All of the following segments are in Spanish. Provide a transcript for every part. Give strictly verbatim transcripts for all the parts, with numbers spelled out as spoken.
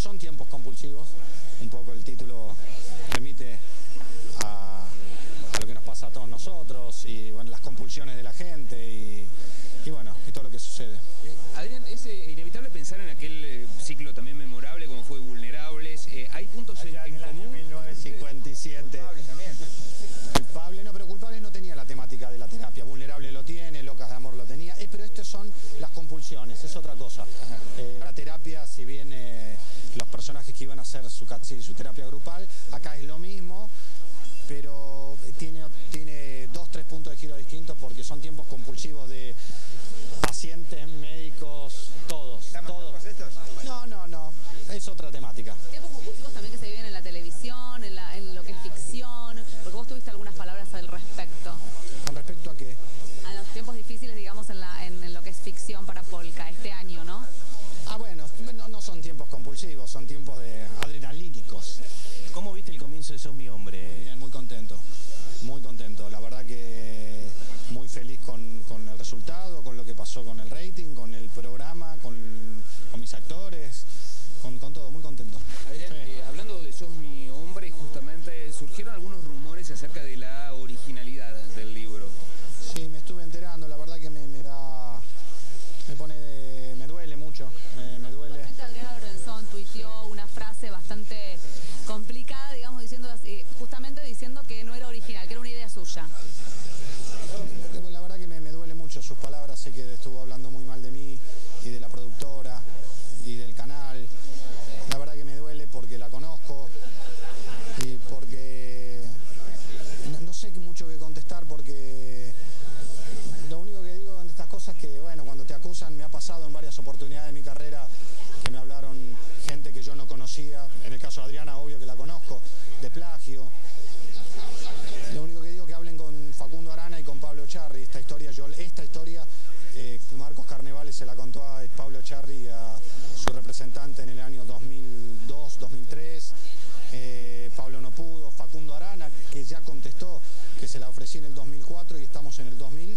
son tiempos compulsivos, un poco el título remite a, a lo que nos pasa a todos nosotros y bueno, las compulsiones de la gente y, y bueno, y todo lo que sucede. Eh, Adrián, es eh, inevitable pensar en aquel eh, ciclo también memorable como fue Vulnerables. Eh, ¿Hay puntos en, en común? mil novecientos cincuenta y siete. Culpables también. Culpable, no, pero Culpables no tenía la temática de la terapia. Vulnerable lo tiene, Locas de Amor lo tenía, eh, pero estas son las compulsiones, es otra cosa. Eh, la terapia, si bien eh, los personajes que iban a hacer su, su terapia grupal, acá es lo mismo, pero tiene, tiene dos, tres puntos de giro distintos porque son tiempos compulsivos de pacientes, médicos, todos. todos. estos? No, no, no, es otra temática. Tiempos compulsivos también que se viven en la televisión, en, la, en lo que es ficción, porque vos tuviste algunas palabras al respecto. ¿Con respecto a qué? A los tiempos difíciles, digamos, en, la, en, en lo que es ficción para Polka, este año, ¿no? Ah, bueno, no, no son tiempos compulsivos, son tiempos de adrenalínicos. ¿Cómo viste el comienzo de Sos mi hombre? Bien, muy contento, muy contento. La verdad que muy feliz con, con el resultado, con lo que pasó con el rating, con el programa, con, con mis actores, con, con todo, muy contento. Adrián, Sí. eh, hablando de Sos mi hombre, justamente surgieron algunos rumores acerca de la originalidad del libro. Sí, me estuve enterando, la verdad que me, me da, me pone, de, me duele mucho, me, me duele. Justamente Adriana Lorenzón tuiteó una frase bastante complicada, digamos, diciendo eh, justamente diciendo que no era original, que era una idea suya. La verdad que me, me duele mucho sus palabras, sé que estuvo hablando muy mal de mí y de la productora y del canal. La verdad que me duele porque la conozco y porque no, no sé mucho que contestar porque lo único que digo en estas cosas es que, bueno, cuando te acusan, me ha pasado en varias oportunidades de mi carrera que me hablaron gente que yo no conocía, en el caso de Adriana, obvio que la conozco, de plagio. Lo único que digo es que hablen con Facundo Arana y con Pablo Charri. Esta historia, yo, esta historia eh, Marcos Carnevales se la contó a Pablo Charri, a su representante en el año dos mil dos, dos mil tres. Eh, Pablo no pudo, Facundo Arana, que ya contestó que se la ofrecí en el dos mil cuatro y estamos en el dos mil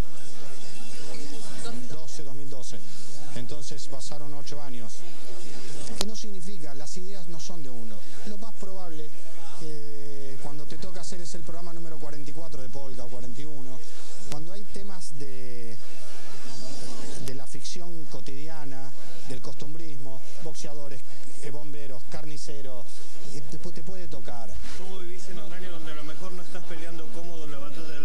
doce, dos mil doce. Entonces pasaron ocho años. ¿Qué no significa? Las ideas no son de uno. Lo más probable que cuando te toca hacer es el programa número cuarenta y cuatro de Polka o cuarenta y uno, cuando hay temas de, de la ficción cotidiana, del costumbrismo, boxeadores, eh, bomberos, carniceros, eh, te, te puede tocar. ¿Cómo vivís en un año donde a lo mejor no estás peleando cómodo en la batalla